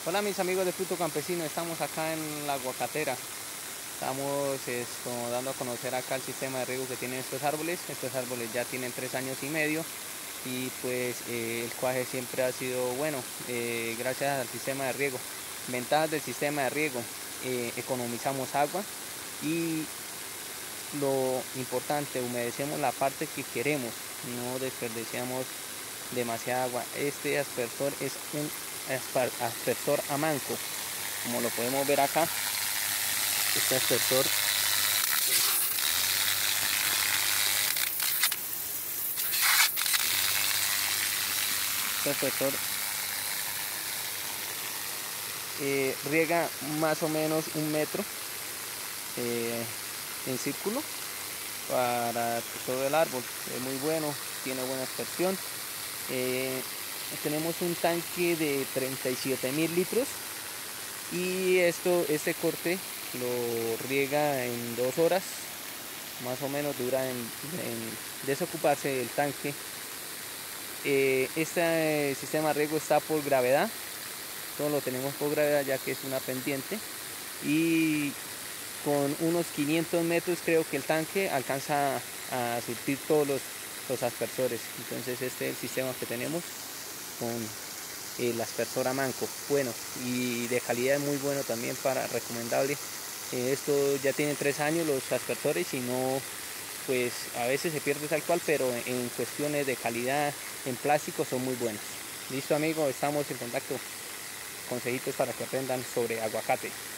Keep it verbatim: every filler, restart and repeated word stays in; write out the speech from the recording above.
Hola mis amigos de Fruto Campesino, estamos acá en la aguacatera. Estamos esto, dando a conocer acá el sistema de riego que tienen estos árboles. Estos árboles ya tienen tres años y medio y pues eh, el cuaje siempre ha sido bueno eh, gracias al sistema de riego. Ventajas del sistema de riego: eh, economizamos agua y lo importante, humedecemos la parte que queremos, no desperdiciamos demasiada agua. Este aspersor es un aspersor a manco, como lo podemos ver acá. Este aspersor este aspersor eh, riega más o menos un metro eh, en círculo para todo el árbol. Es muy bueno, tiene buena aspersión. Eh, tenemos un tanque de treinta y siete mil litros y esto, este corte lo riega en dos horas más o menos, dura en, en desocuparse el tanque. Eh, este sistema de riego está por gravedad, todo lo tenemos por gravedad ya que es una pendiente, y con unos quinientos metros creo que el tanque alcanza a surtir todos los, los aspersores. Entonces este es el sistema que tenemos con el aspersor a manco, bueno y de calidad muy bueno también, para recomendable. Eh, esto ya tiene tres años los aspersores y no, pues a veces se pierde tal cual, pero en cuestiones de calidad en plástico son muy buenos. Listo amigo, estamos en contacto. Consejitos para que aprendan sobre aguacate.